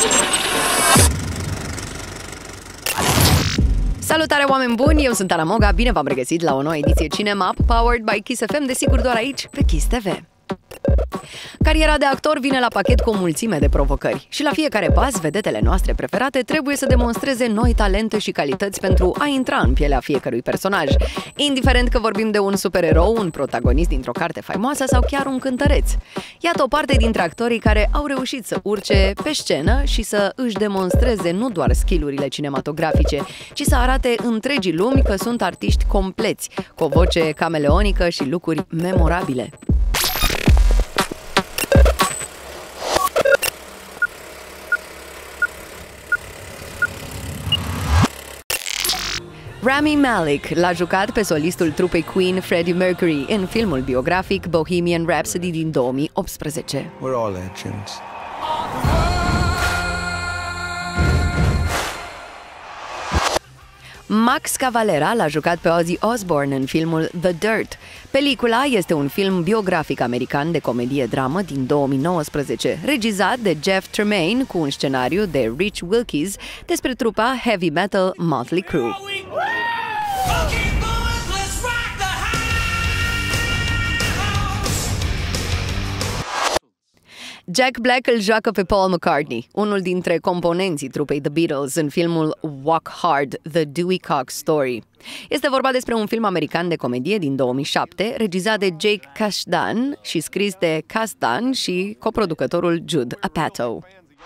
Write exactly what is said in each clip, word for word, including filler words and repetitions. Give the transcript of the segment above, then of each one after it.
Salutare, oameni buni! Eu sunt Ana Moga, bine v-am regăsit la o nouă ediție Cinema, powered by Kiss F M, desigur doar aici, pe Kiss T V. Cariera de actor vine la pachet cu o mulțime de provocări și la fiecare pas, vedetele noastre preferate trebuie să demonstreze noi talente și calități pentru a intra în pielea fiecărui personaj. Indiferent că vorbim de un supererou, un protagonist dintr-o carte faimoasă sau chiar un cântăreț. Iată o parte dintre actorii care au reușit să urce pe scenă și să își demonstreze nu doar skill-urile cinematografice, ci să arate întregii lumi că sunt artiști compleți, cu o voce cameleonică și look-uri memorabile. Rami Malek l-a jucat pe solistul trupei Queen, Freddie Mercury, în filmul biografic Bohemian Rhapsody din două mii optsprezece. We're all legends. Max Cavalera l-a jucat pe Ozzy Osbourne în filmul The Dirt. Pelicula este un film biografic american de comedie-dramă din două mii nouăsprezece, regizat de Jeff Tremaine cu un scenariu de Rich Wilkes despre trupa heavy metal Motley Crue. Jack Black îl joacă pe Paul McCartney, unul dintre componenții trupei The Beatles, în filmul Walk Hard, The Dewey Cox Story. Este vorba despre un film american de comedie din două mii șapte, regizat de Jake Kasdan și scris de Kasdan și coproducătorul Judd Apatow.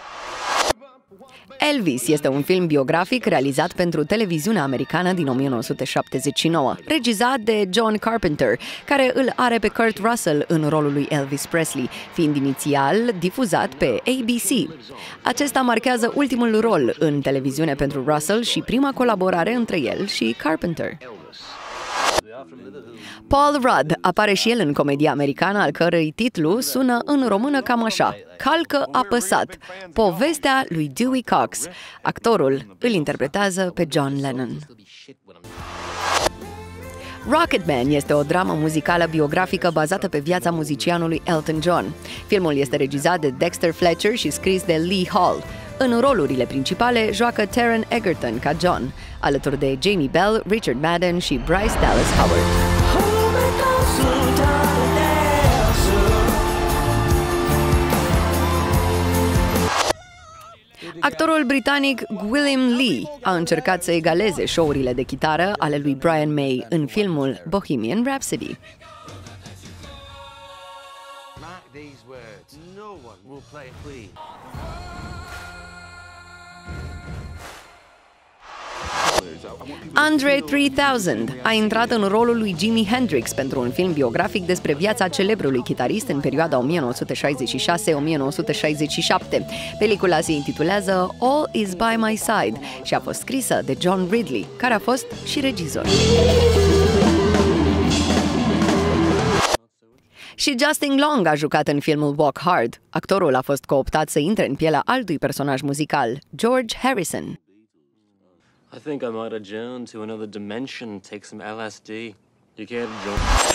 Elvis este un film biografic realizat pentru televiziunea americană din o mie nouă sute șaptezeci și nouă, regizat de John Carpenter, care îl are pe Kurt Russell în rolul lui Elvis Presley, fiind inițial difuzat pe A B C. Acesta marchează ultimul rol în televiziune pentru Russell și prima colaborare între el și Carpenter. Paul Rudd apare și el în comedia americană, al cărei titlu sună în română cam așa: Calcă apăsat, povestea lui Dewey Cox. Actorul îl interpretează pe John Lennon. Rocketman este o dramă muzicală biografică bazată pe viața muzicianului Elton John. Filmul este regizat de Dexter Fletcher și scris de Lee Hall. În rolurile principale joacă Taron Egerton ca John, alături de Jamie Bell, Richard Madden și Bryce Dallas Howard. Actorul britanic William Lee a încercat să egaleze show-urile de chitară ale lui Brian May în filmul Bohemian Rhapsody. Andre trei mii a intrat în rolul lui Jimi Hendrix pentru un film biografic despre viața celebrului chitarist în perioada o mie nouă sute șaizeci și șase - o mie nouă sute șaizeci și șapte. Pelicula se intitulează All Is By My Side și a fost scrisă de John Ridley, care a fost și regizor. Și Justin Long a jucat în filmul Walk Hard. Actorul a fost cooptat să intre în pielea altui personaj muzical, George Harrison. I think I might adjourn to another dimension, take some L S D. You can't join.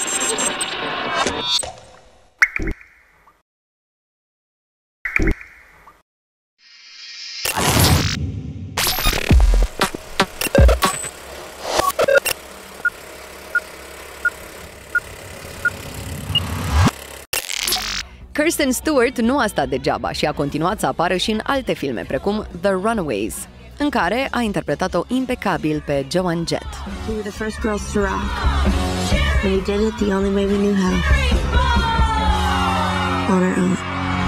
Kristen Stewart nu a stat degeaba și a continuat să apară și în alte filme, precum The Runaways, în care a interpretat-o impecabil pe Joan Jett. We were the first girls to rock. And we did it the only way we knew how. On our own.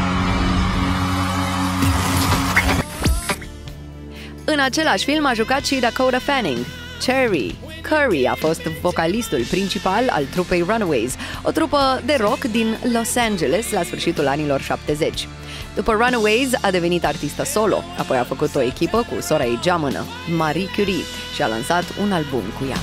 În același film a jucat și Dakota Fanning. Cherry Curry a fost vocalistul principal al trupei Runaways, o trupă de rock din Los Angeles la sfârșitul anilor șaptezeci. După Runaways a devenit artistă solo, apoi a făcut o echipă cu sora ei geamănă, Marie Curie, și a lansat un album cu ea.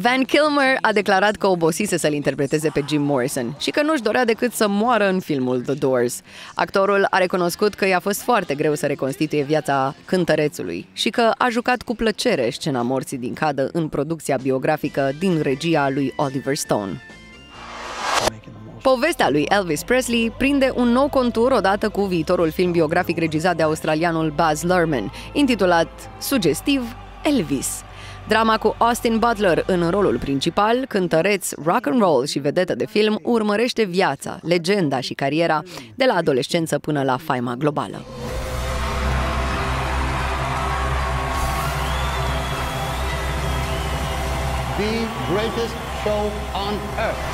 Van Kilmer a declarat că obosise să-l interpreteze pe Jim Morrison și că nu-și dorea decât să moară în filmul The Doors. Actorul a recunoscut că i-a fost foarte greu să reconstituie viața cântărețului și că a jucat cu plăcere scena morții din cadă în producția biografică din regia lui Oliver Stone. Povestea lui Elvis Presley prinde un nou contur odată cu viitorul film biografic regizat de australianul Baz Luhrmann, intitulat sugestiv Elvis. Drama cu Austin Butler în rolul principal, cântăreț rock and roll și vedetă de film, urmărește viața, legenda și cariera de la adolescență până la faima globală. The greatest show on earth.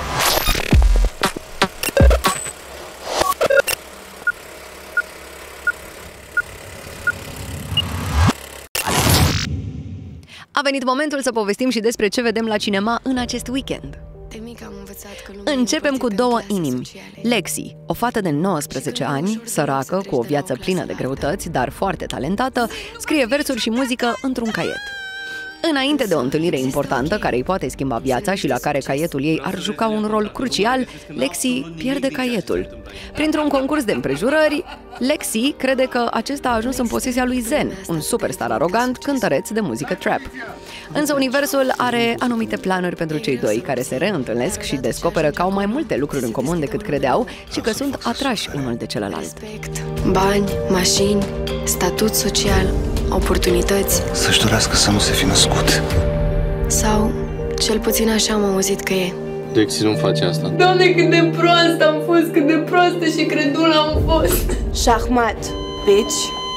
A venit momentul să povestim și despre ce vedem la cinema în acest weekend. Începem cu două inimi. Lexi, o fată de nouăsprezece ani, săracă, cu o viață plină de greutăți, dar foarte talentată, scrie versuri și muzică într-un caiet. Înainte de o întâlnire importantă care îi poate schimba viața și la care caietul ei ar juca un rol crucial, Lexi pierde caietul. Printr-un concurs de împrejurări, Lexi crede că acesta a ajuns în posesia lui Zen, un superstar arogant cântăreț de muzică trap. Însă universul are anumite planuri pentru cei doi, care se reîntâlnesc și descoperă că au mai multe lucruri în comun decât credeau și că sunt atrași unul de celălalt. Bani, mașini, statut social, oportunități. Să-și dorească să nu se fi născut. Sau, cel puțin așa am auzit că e. Lexi, nu face asta. Doamne, cât de proastă am fost, cât de proastă și credulă am fost. Shahmat, bitch.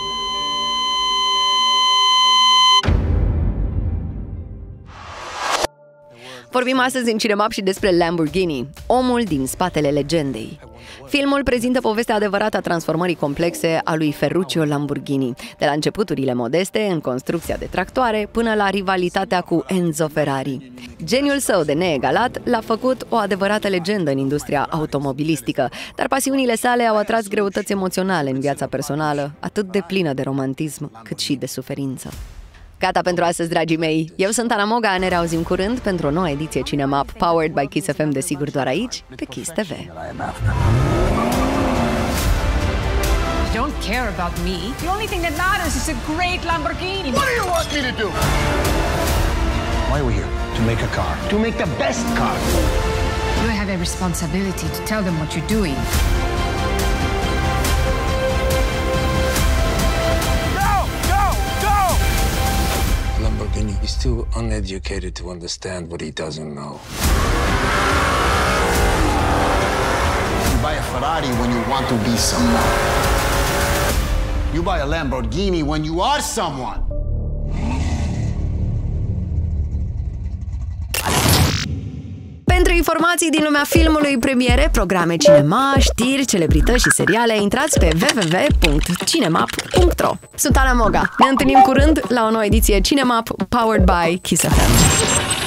Vorbim astăzi în Cinemap și despre Lamborghini, omul din spatele legendei. Filmul prezintă povestea adevărată a transformării complexe a lui Ferruccio Lamborghini, de la începuturile modeste în construcția de tractoare până la rivalitatea cu Enzo Ferrari. Geniul său de neegalat l-a făcut o adevărată legendă în industria automobilistică, dar pasiunile sale au atras greutăți emoționale în viața personală, atât de plină de romantism cât și de suferință. Gata pentru astăzi, dragii mei! Eu sunt Ana Moga, ne reauzim curând pentru o nouă ediție Cinemap, powered by Kiss F M, desigur doar aici, pe Kiss T V. Don't care about me. The only thing that matters is a great Lamborghini. What do you want me to do? Why are we here? To make a car. To make the best car. You have a responsibility to tell them what you're doing. Lamborghini is too uneducated to understand what he doesn't know. You buy a Ferrari when you want to be someone. You buy a Lamborghini when you are someone. Pentru informații din lumea filmului, premiere, programe cinema, știri, celebrități și seriale, intrați pe w w w punct cinemap punct ro. Sunt Ana Moga. Ne întâlnim curând la o nouă ediție Cinemap, powered by Kiss F M.